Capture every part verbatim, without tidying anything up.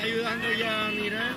ayudando ya, mira.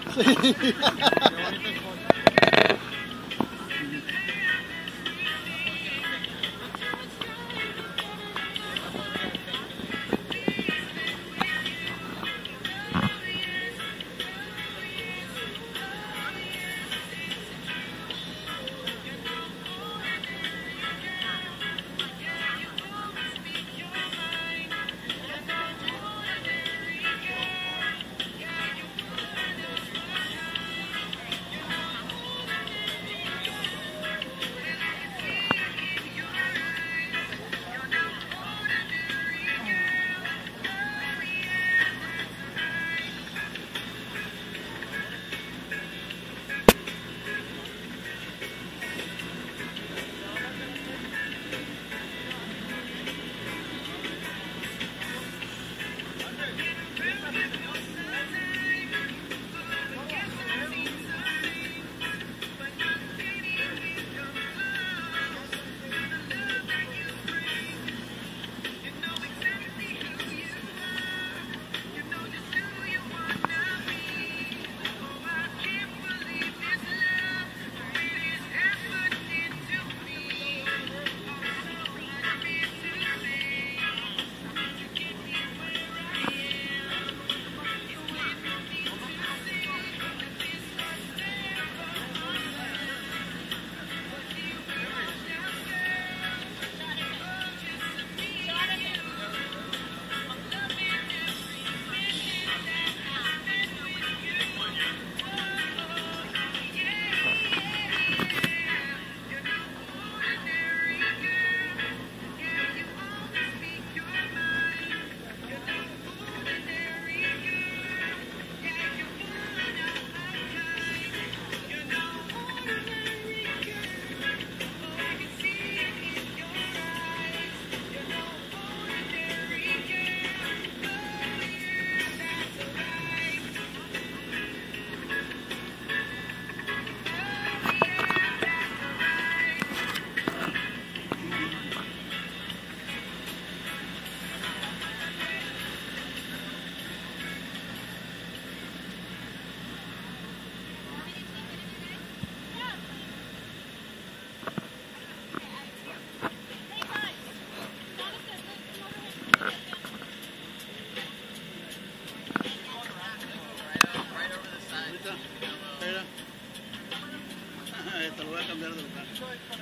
Te lo voy a cambiar de lugar.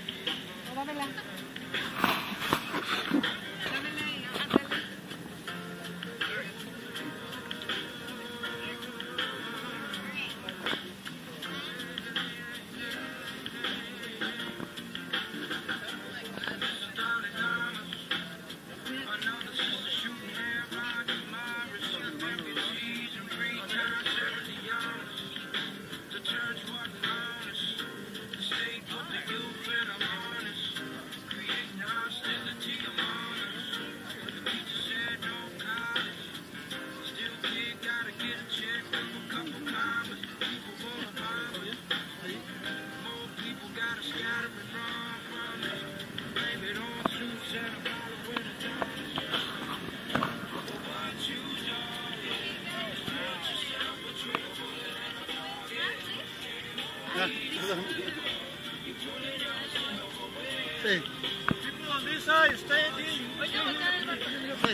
Sí. People on this side, stay in. Sí.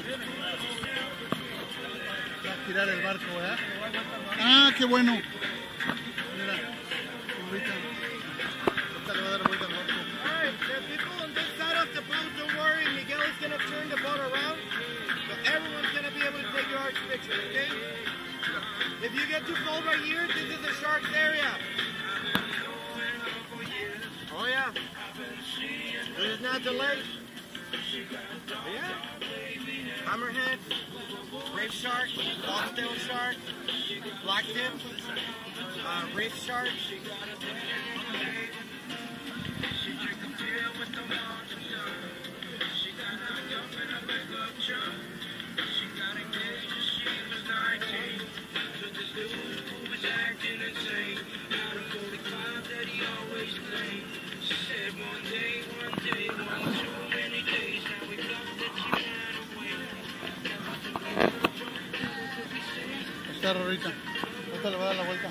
Va a tirar el barco, ¿verdad? Ah, qué bueno. Mira, ahorita. Ahorita le va a dar vuelta al barco. Alright, the people on this side of the boat, don't worry, Miguel is going to turn the boat around. So everyone's going to be able to take your arch picture, okay? If you get too cold right here, this is the shark's area. Oh yeah. This is not the lake. Yeah. Hammerhead, reef shark, bobtail shark, blacktip, uh, reef shark. Está Rorita. Ahorita le voy a dar la vuelta.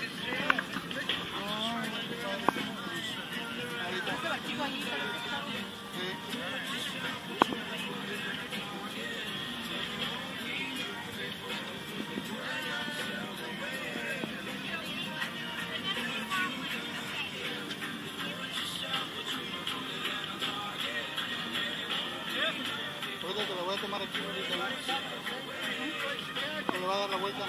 Ahorita te la voy a tomar aquí ahorita, ¿no? Te le voy a dar la vuelta.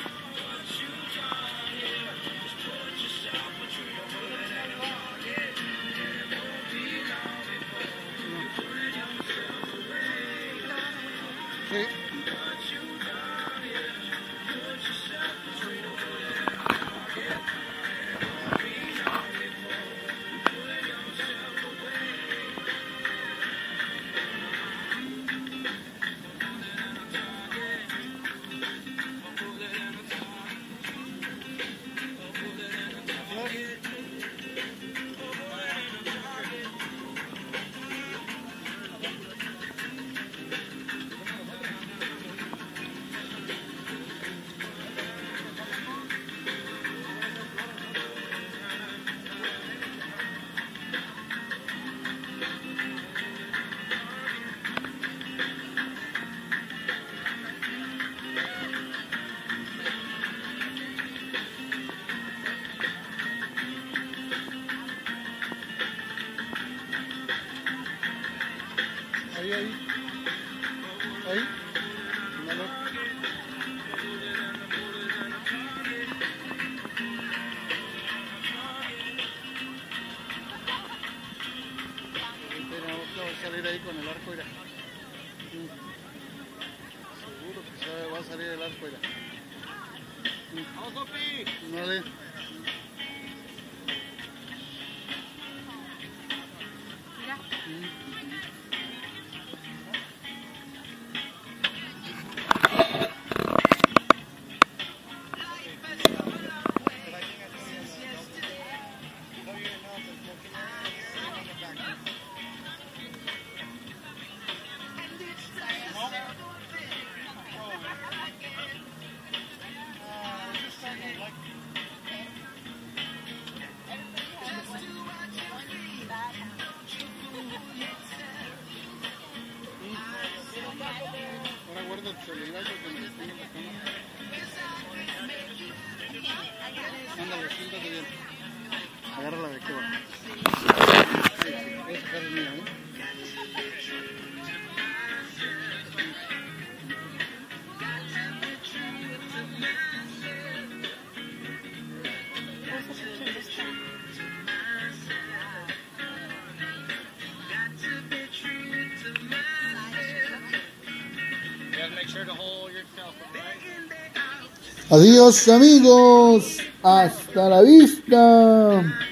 Sí. Ahí, ahí. Ahí. Dale. Tenemos que salir ahí con el arco, mira. Seguro que se va a salir el arco, mira. ¡Vamos, Sofi! Dale. Mira. Ahora guarda tu celular porque me detengo la cámara. Ándale, siéntate bien. Agárrala de aquí abajo. Esa cara es mía, ¿eh? Adiós amigos, hasta la vista.